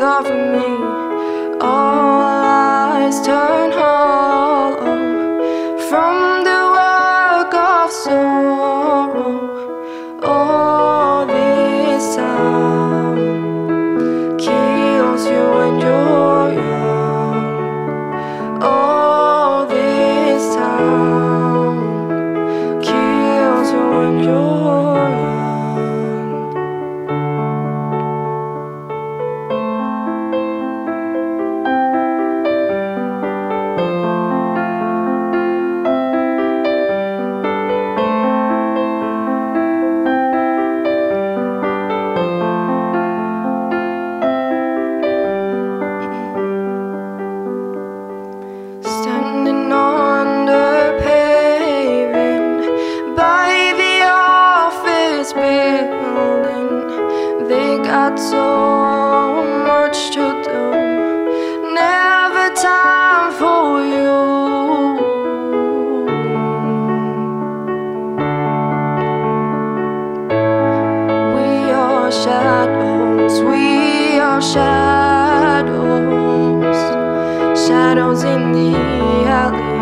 thought of me. All eyes turn hollow from the work of sorrow. All this time kills you when you're young. All this time kills you when you're young. Standing on the pavement by the office building, they got so much to do, never time for you. We are shadows, we are shadows, shadows in the alley.